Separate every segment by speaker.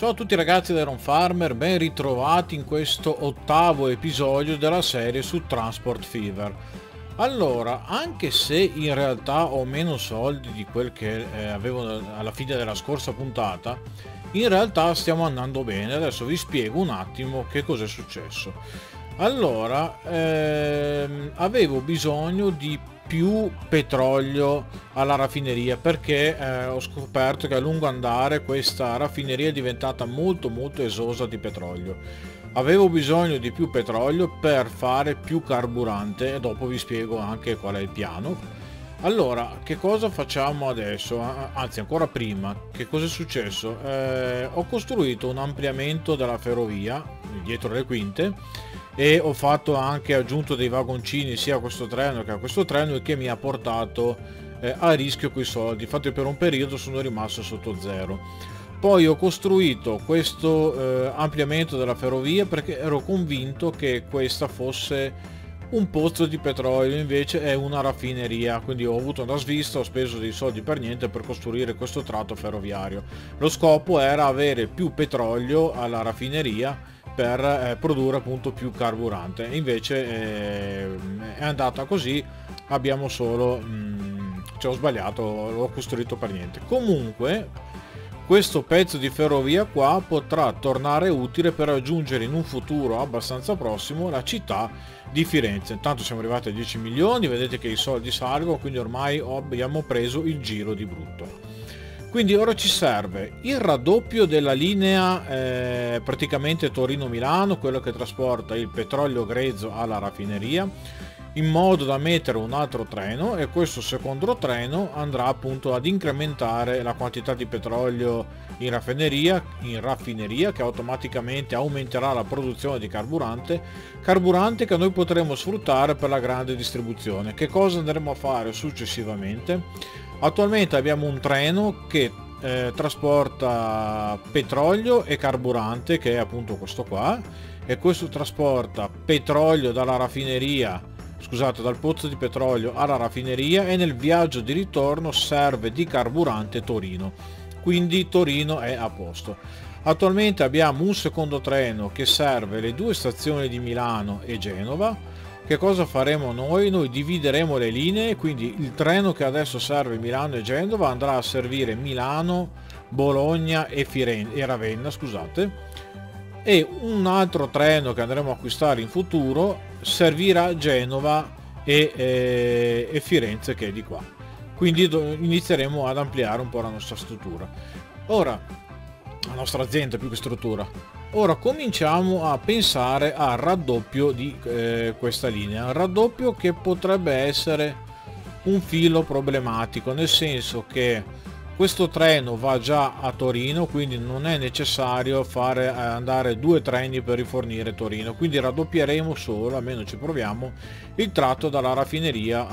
Speaker 1: Ciao a tutti ragazzi da Iron Farmer, ben ritrovati in questo ottavo episodio della serie su Transport Fever. Allora, anche se in realtà ho meno soldi di quel che avevo alla fine della scorsa puntata, in realtà stiamo andando bene. Adesso vi spiego un attimo che cos'è successo. Allora, avevo bisogno di più petrolio alla raffineria perché ho scoperto che a lungo andare questa raffineria è diventata molto esosa di petrolio. Avevo bisogno di più petrolio per fare più carburante e dopo vi spiego anche qual è il piano. Allora, che cosa facciamo adesso? Anzi, ancora prima, che cosa è successo? Ho costruito un ampliamento della ferrovia dietro le quinte e ho fatto anche aggiunto dei vagoncini sia a questo treno che a questo treno, e che mi ha portato a rischio quei soldi. Infatti per un periodo sono rimasto sotto zero. Poi ho costruito questo ampliamento della ferrovia perché ero convinto che questa fosse un pozzo di petrolio, invece è una raffineria, quindi ho avuto una svista, ho speso dei soldi per niente per costruire questo tratto ferroviario. Lo scopo era avere più petrolio alla raffineria per produrre appunto più carburante, invece è andata così, abbiamo solo cioè ho sbagliato, l'ho costruito per niente. Comunque questo pezzo di ferrovia qua potrà tornare utile per raggiungere in un futuro abbastanza prossimo la città di Firenze. Intanto siamo arrivati a 10 milioni, vedete che i soldi salgono, quindi ormai abbiamo preso il giro di brutto. Quindi ora ci serve il raddoppio della linea praticamente Torino-Milano, quello che trasporta il petrolio grezzo alla raffineria, in modo da mettere un altro treno, e questo secondo treno andrà appunto ad incrementare la quantità di petrolio in raffineria, che automaticamente aumenterà la produzione di carburante che noi potremo sfruttare per la grande distribuzione. Che cosa andremo a fare successivamente? Attualmente abbiamo un treno che trasporta petrolio e carburante, che è appunto questo qua, e questo trasporta petrolio dalla raffineria, scusate, dal pozzo di petrolio alla raffineria, e nel viaggio di ritorno serve di carburante Torino, quindi Torino è a posto. Attualmente abbiamo un secondo treno che serve le due stazioni di Milano e Genova. Che cosa faremo noi? Noi divideremo le linee, quindi il treno che adesso serve Milano e Genova andrà a servire Milano, Bologna e Ravenna, scusate, e un altro treno che andremo a acquistare in futuro servirà Genova e Firenze, che è di qua. Quindi inizieremo ad ampliare un po' la nostra struttura. Ora, la nostra azienda più che struttura. Ora cominciamo a pensare al raddoppio di questa linea, un raddoppio che potrebbe essere un filo problematico, nel senso che questo treno va già a Torino, quindi non è necessario fare andare due treni per rifornire Torino, quindi raddoppieremo solo, almeno ci proviamo, il tratto dalla raffineria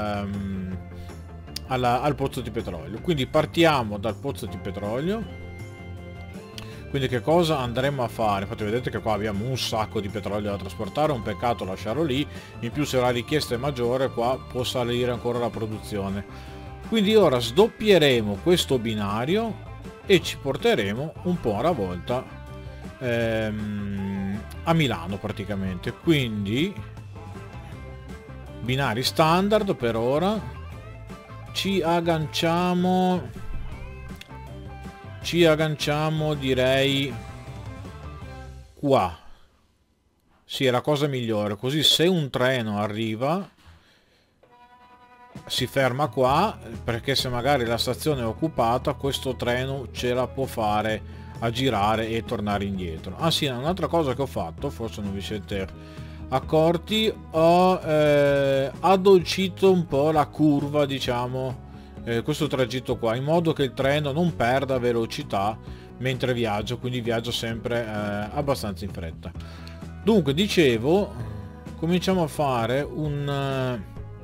Speaker 1: al pozzo di petrolio. Quindi partiamo dal pozzo di petrolio. Quindi che cosa andremo a fare? Infatti vedete che qua abbiamo un sacco di petrolio da trasportare, un peccato lasciarlo lì, in più se la richiesta è maggiore qua può salire ancora la produzione. Quindi ora sdoppieremo questo binario e ci porteremo un po' alla volta a Milano praticamente. Quindi binari standard per ora, ci agganciamo direi qua. Sì, è la cosa migliore, così se un treno arriva si ferma qua, perché se magari la stazione è occupata questo treno ce la può fare a girare e tornare indietro. Ah sì, un'altra cosa che ho fatto, forse non vi siete accorti, ho addolcito un po' la curva, diciamo, questo tragitto qua, in modo che il treno non perda velocità mentre viaggia, quindi viaggia sempre abbastanza in fretta. Dunque, dicevo, cominciamo a fare una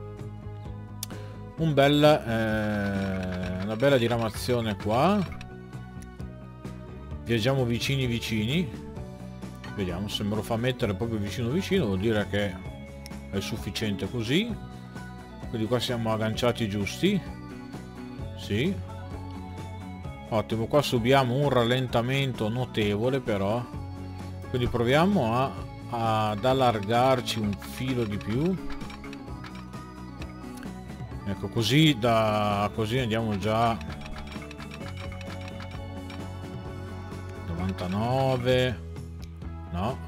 Speaker 1: bella diramazione qua. Viaggiamo vicini, vediamo se me lo fa mettere proprio vicino, vuol dire che è sufficiente così. Quindi qua siamo agganciati giusti. Sì, Ottimo, qua subiamo un rallentamento notevole però, quindi proviamo ad allargarci un filo di più. Ecco, così così andiamo già 99. No,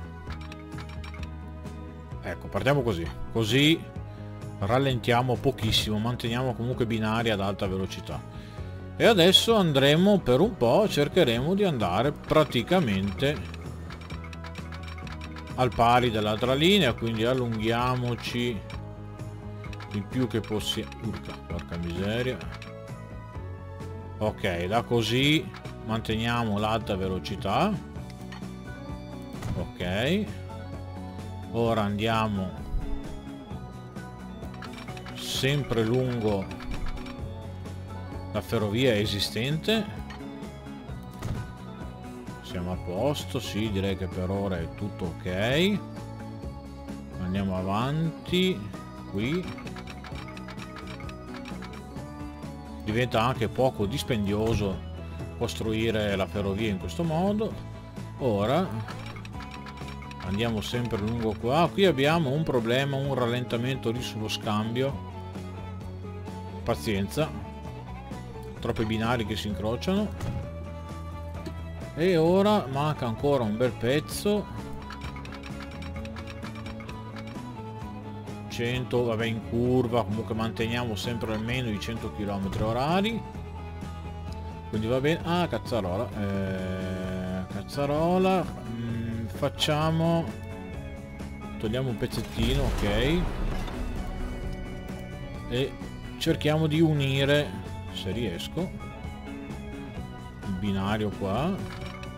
Speaker 1: ecco, partiamo così rallentiamo pochissimo, manteniamo comunque binari ad alta velocità. E adesso andremo per un po', cercheremo di andare praticamente al pari dell'altra linea, quindi allunghiamoci il più che possiamo. Urca, porca miseria. Ok, da così manteniamo l'alta velocità. Ok, ora andiamo sempre lungo la ferrovia esistente. Siamo a posto, sì, direi che per ora è tutto ok. Andiamo avanti qui. Diventa anche poco dispendioso costruire la ferrovia in questo modo. Ora andiamo sempre lungo qua. Qui abbiamo un problema, un rallentamento lì sullo scambio. Pazienza, troppi binari che si incrociano. E ora manca ancora un bel pezzo. 100, vabbè, in curva comunque manteniamo sempre almeno i 100 km/h, quindi va bene. Ah, cazzarola, cazzarola. Facciamo, togliamo un pezzettino, ok, e cerchiamo di unire, se riesco, il binario qua.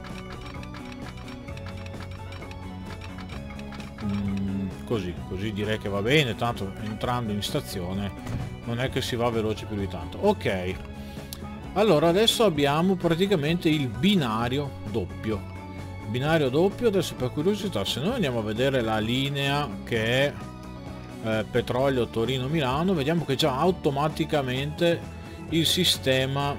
Speaker 1: Così direi che va bene, tanto entrando in stazione non è che si va veloce più di tanto. Ok, allora adesso abbiamo praticamente il binario doppio. Binario doppio, adesso per curiosità, se noi andiamo a vedere la linea che è Petrolio Torino-Milano, vediamo che già automaticamente il sistema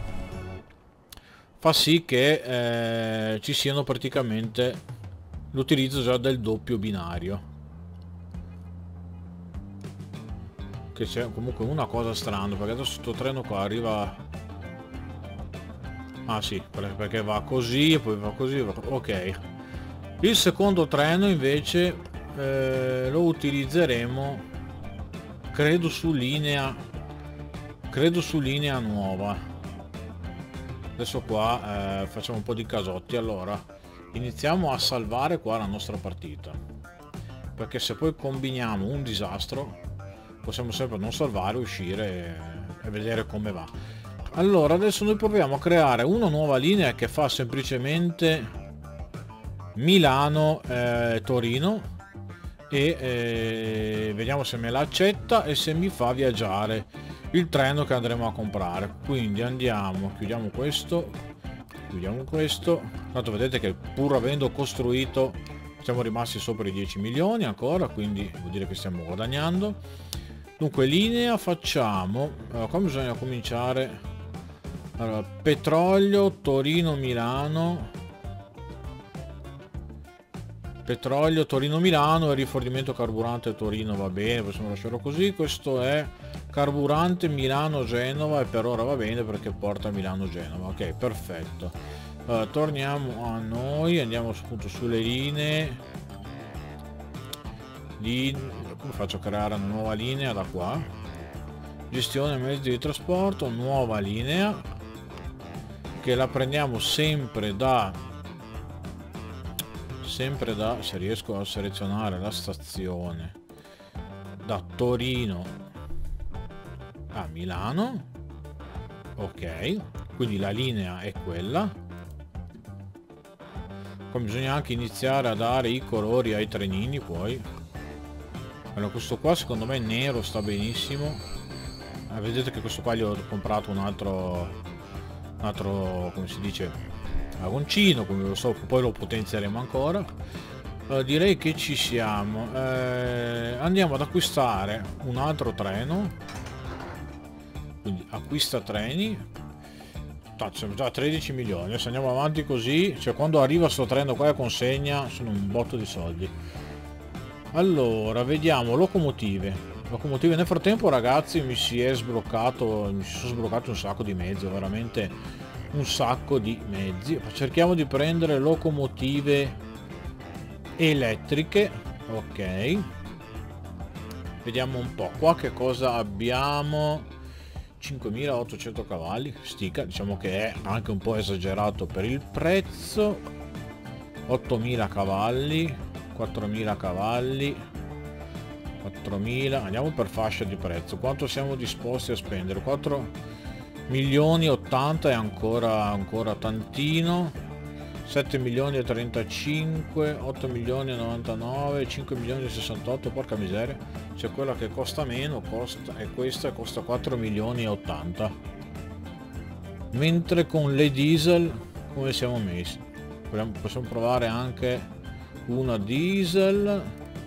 Speaker 1: fa sì che ci siano praticamente l'utilizzo già del doppio binario, che c'è comunque una cosa strana, perché adesso sto treno qua arriva, ah sì, perché va così e poi va così, ok. Il secondo treno invece lo utilizzeremo credo su linea nuova. Adesso qua facciamo un po' di casotti. Allora iniziamo a salvare qua la nostra partita, perché se poi combiniamo un disastro possiamo sempre non salvare, uscire e vedere come va. Allora adesso noi proviamo a creare una nuova linea che fa semplicemente Milano Torino e vediamo se me la accetta e se mi fa viaggiare il treno che andremo a comprare. Quindi andiamo, chiudiamo questo, tanto vedete che pur avendo costruito siamo rimasti sopra i 10 milioni ancora, quindi vuol dire che stiamo guadagnando. Dunque linea facciamo, come bisogna cominciare? Allora, Petrolio Torino-Milano, Petrolio Torino-Milano e rifornimento carburante Torino, va bene, possiamo lasciarlo così. Questo è carburante Milano-Genova e per ora va bene perché porta Milano-Genova. Ok, perfetto. Torniamo a noi, andiamo appunto sulle linee. Come faccio a creare una nuova linea da qua? Gestione mezzi di trasporto, nuova linea, che la prendiamo sempre da, se riesco a selezionare la stazione, da Torino a Milano. Ok, quindi la linea è quella. Poi bisogna anche iniziare a dare i colori ai trenini poi. Allora questo qua secondo me nero sta benissimo. Vedete che questo qua gli ho comprato un altro come si dice, vagoncino, come lo so, poi lo potenzieremo ancora. Direi che ci siamo. Andiamo ad acquistare un altro treno, quindi acquista treni. siamo già a 13 milioni. Se andiamo avanti così, cioè quando arriva sto treno qua a consegna sono un botto di soldi. Allora vediamo locomotive. Nel frattempo ragazzi mi si sono sbloccati un sacco di mezzi, veramente un sacco di mezzi. Cerchiamo di prendere locomotive elettriche. Ok, vediamo un po' qua che cosa abbiamo. 5800 cavalli, stica, diciamo che è anche un po' esagerato per il prezzo. 8000 cavalli, 4000 cavalli, 4000, andiamo per fascia di prezzo. Quanto siamo disposti a spendere? 4 milioni 80 è ancora tantino. 7 milioni e 35, 8 milioni e 99, 5 milioni e 68, porca miseria. C'è quella che costa meno, e questa costa 4 milioni e 80. Mentre con le diesel come siamo messi? Possiamo provare anche una diesel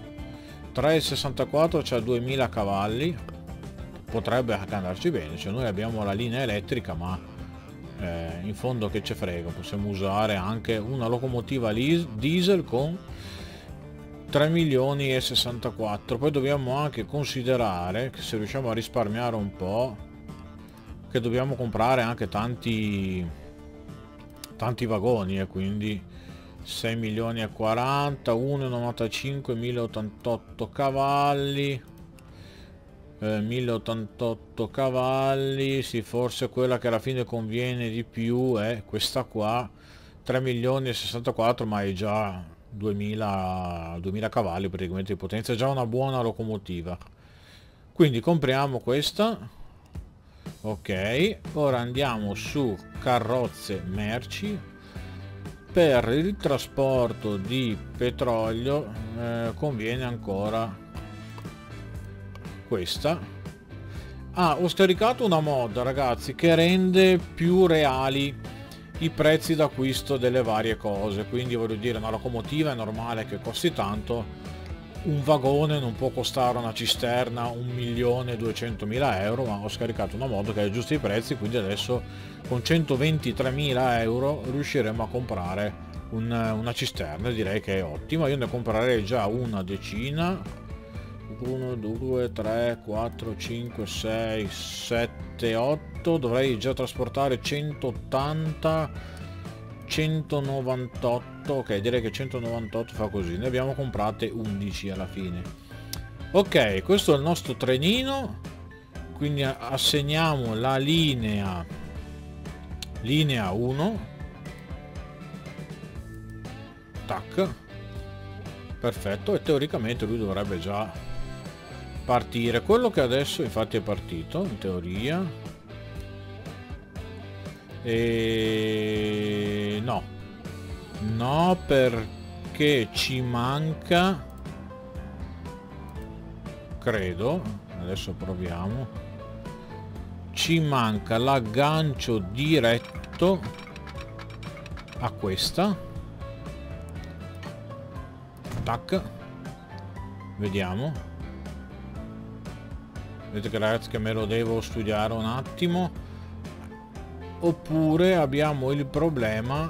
Speaker 1: 3,64, cioè 2000 cavalli, potrebbe anche andarci bene. Cioè noi abbiamo la linea elettrica, ma in fondo che ce frega, possiamo usare anche una locomotiva diesel con 3 milioni e 64. Poi dobbiamo anche considerare che se riusciamo a risparmiare un po', che dobbiamo comprare anche tanti vagoni, e quindi 6 milioni e 40, 1,95, 1088 cavalli, 1088 cavalli, sì, forse quella che alla fine conviene di più è questa qua, 3 milioni e 64, ma è già 2000 cavalli praticamente di potenza, è già una buona locomotiva, quindi compriamo questa. Ok, ora andiamo su carrozze merci. Per il trasporto di petrolio conviene ancora questa. Ho scaricato una mod ragazzi che rende più reali i prezzi d'acquisto delle varie cose, quindi voglio dire, una locomotiva è normale che costi tanto, un vagone non può costare una cisterna 1.200.000 euro, ma ho scaricato una mod che aggiusta i prezzi, quindi adesso con 123.000 euro riusciremo a comprare una cisterna, direi che è ottima. Io ne comprerei già una decina, 1 2 3 4 5 6 7 8, dovrei già trasportare 180, 198, ok, direi che 198 fa così. Ne abbiamo comprate 11 alla fine. Ok, questo è il nostro trenino, quindi assegniamo la linea 1, tac, perfetto, e teoricamente lui dovrebbe già partire. Quello che adesso infatti è partito in teoria, e no, perché ci manca, credo, adesso proviamo, ci manca l'aggancio diretto a questa, tac, vediamo, vedete che ragazzi che me lo devo studiare un attimo. Oppure abbiamo il problema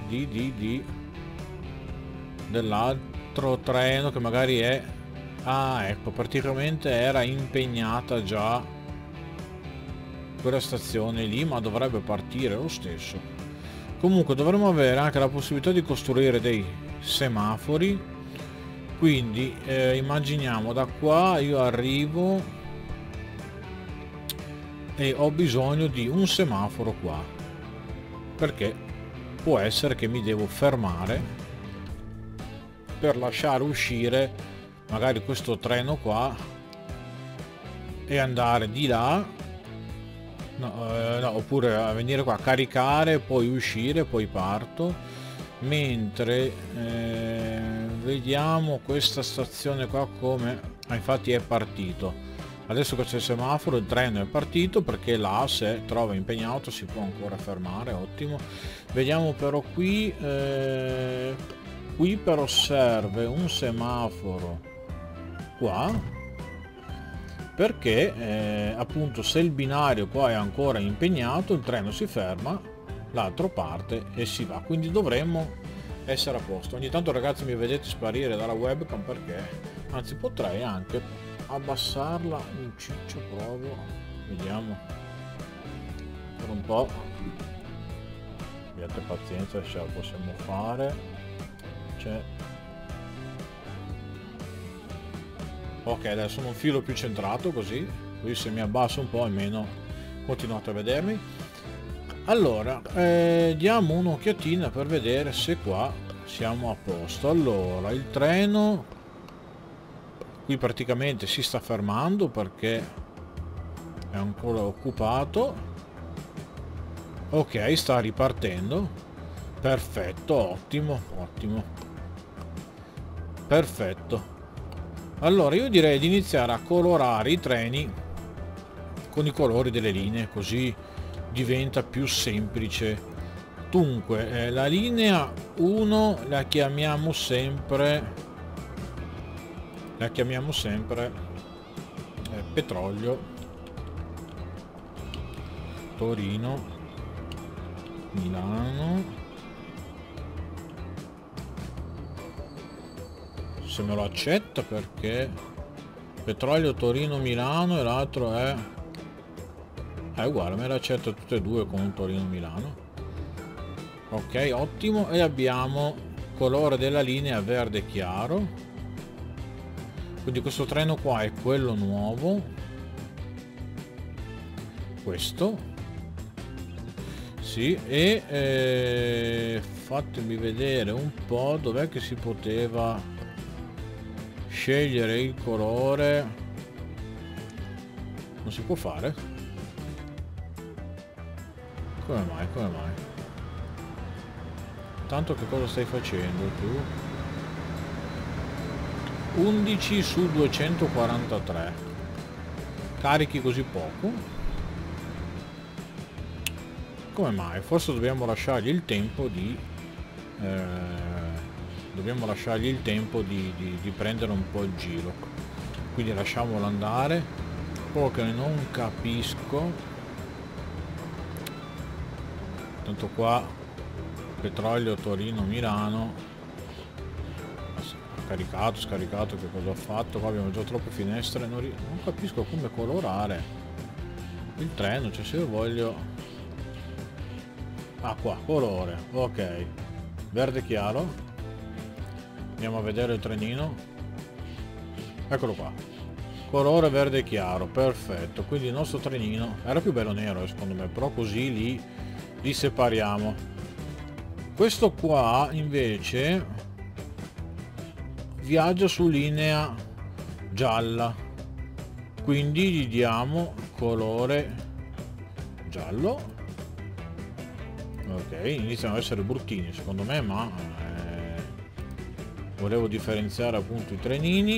Speaker 1: dell'altro treno che magari è, ecco, praticamente era impegnata già quella stazione lì, ma dovrebbe partire lo stesso. Comunque dovremmo avere anche la possibilità di costruire dei semafori, quindi immaginiamo da qua io arrivo e ho bisogno di un semaforo qua, perché può essere che mi devo fermare per lasciare uscire magari questo treno qua e andare di là, no, oppure a venire qua a caricare, poi uscire, poi parto. Mentre vediamo questa stazione qua come infatti è partito. Adesso che c'è il semaforo il treno è partito, perché là se trova impegnato si può ancora fermare, ottimo. Vediamo però qui però serve un semaforo qua, perché appunto se il binario qua è ancora impegnato il treno si ferma l'altra parte e si va, quindi dovremmo essere a posto. Ogni tanto ragazzi mi vedete sparire dalla webcam perché, anzi potrei anche abbassarla un ciccio, provo, vediamo per un po', abbiate pazienza se la possiamo fare. C'è, ok, adesso un filo più centrato, così se mi abbasso un po' almeno continuate a vedermi. Allora diamo un'occhiatina per vedere se qua siamo a posto. Allora il treno qui praticamente si sta fermando perché è ancora occupato. Ok, sta ripartendo, perfetto, ottimo, ottimo, perfetto. Allora io direi di iniziare a colorare i treni con i colori delle linee, così diventa più semplice. Dunque la linea 1 la chiamiamo sempre Petrolio, Torino, Milano. Se me lo accetta, perché Petrolio, Torino, Milano, e l'altro è uguale, me l'accetta tutte e due con Torino, Milano. Ok, ottimo. E abbiamo colore della linea verde chiaro, quindi questo treno qua è quello nuovo, questo sì. E fatemi vedere un po' dov'è che si poteva scegliere il colore. Non si può fare? Come mai? Come mai? Tanto che cosa stai facendo tu? 11 su 243. Carichi così poco? Come mai? Forse dobbiamo lasciargli il tempo di prendere un po' il giro, quindi lasciamolo andare. Quello che non capisco, tanto qua Petrolio, Torino, Milano, caricato, scaricato, che cosa ho fatto? Qua abbiamo già troppe finestre, non capisco come colorare il treno, cioè se io voglio, qua, colore, ok, verde chiaro. Andiamo a vedere il trenino, eccolo qua, colore verde chiaro, perfetto. Quindi il nostro trenino era più bello nero secondo me, però così li separiamo. Questo qua invece viaggia su linea gialla, quindi gli diamo colore giallo. Ok, iniziano ad essere bruttini secondo me, ma volevo differenziare appunto i trenini,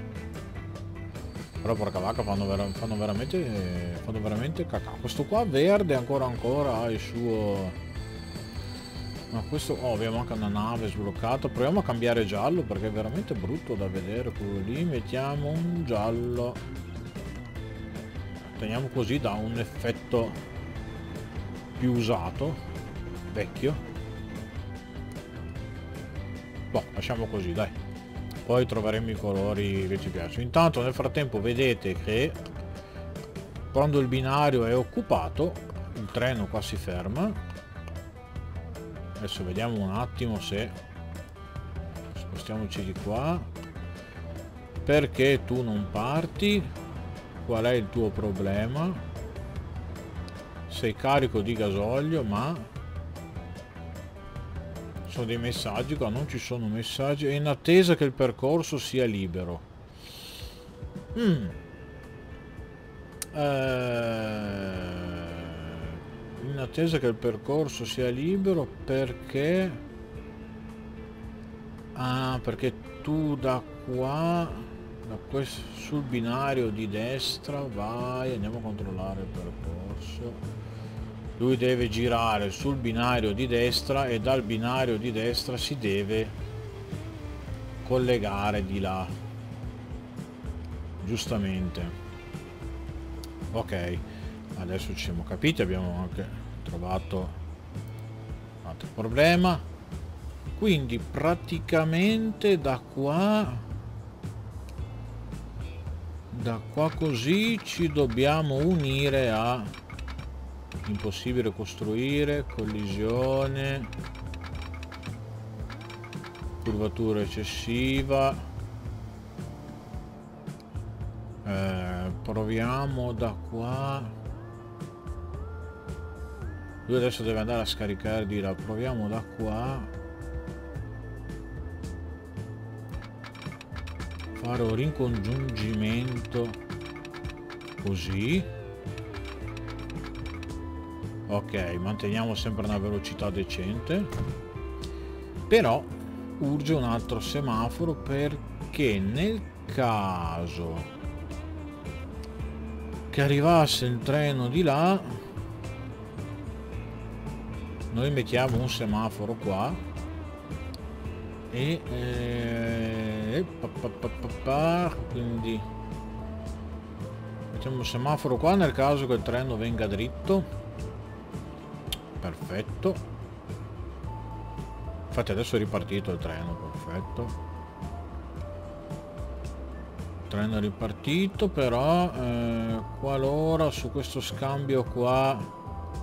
Speaker 1: però porca vacca fanno veramente cacà. Questo qua verde ancora ha il suo, ma questo abbiamo anche una nave sbloccata. Proviamo a cambiare giallo perché è veramente brutto da vedere quello lì. Mettiamo un giallo, teniamo così, da un effetto più usato, vecchio. Boh, lasciamo così, dai, poi troveremo i colori che ci piacciono. Intanto nel frattempo vedete che quando il binario è occupato il treno qua si ferma. Adesso vediamo un attimo se spostiamoci di qua. Perché tu non parti? Qual è il tuo problema? Sei carico di gasolio, ma sono dei messaggi qua, non ci sono messaggi. È in attesa che il percorso sia libero. In attesa che il percorso sia libero perché perché tu da qua, sul binario di destra vai, andiamo a controllare il percorso. Lui deve girare sul binario di destra e dal binario di destra si deve collegare di là, giustamente. Ok, adesso ci siamo capiti, abbiamo anche trovato altro problema. Quindi praticamente da qua così ci dobbiamo unire a impossibile costruire, collisione, curvatura eccessiva. Proviamo da qua. Lui adesso deve andare a scaricare di là. Proviamo da qua. Fare un ricongiungimento così. Ok, manteniamo sempre una velocità decente. Però urge un altro semaforo, perché nel caso che arrivasse il treno di là, noi mettiamo un semaforo qua e quindi mettiamo un semaforo qua nel caso che il treno venga dritto. Perfetto, infatti adesso è ripartito il treno. Perfetto, il treno è ripartito, però qualora su questo scambio qua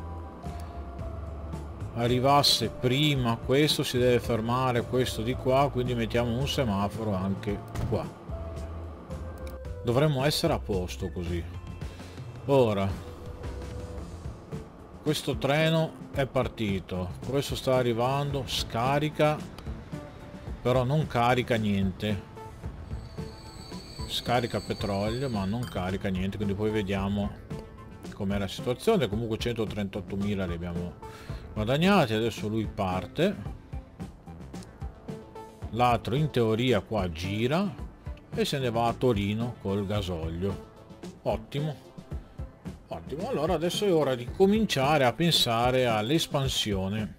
Speaker 1: arrivasse prima questo, si deve fermare questo di qua, quindi mettiamo un semaforo anche qua. Dovremmo essere a posto così. Ora questo treno è partito, questo sta arrivando, scarica, però non carica niente, scarica petrolio ma non carica niente, quindi poi vediamo com'è la situazione. Comunque 138.000 li abbiamo guadagnati. Adesso lui parte, l'altro in teoria qua gira e se ne va a Torino col gasolio. Ottimo, ottimo. Allora adesso è ora di cominciare a pensare all'espansione.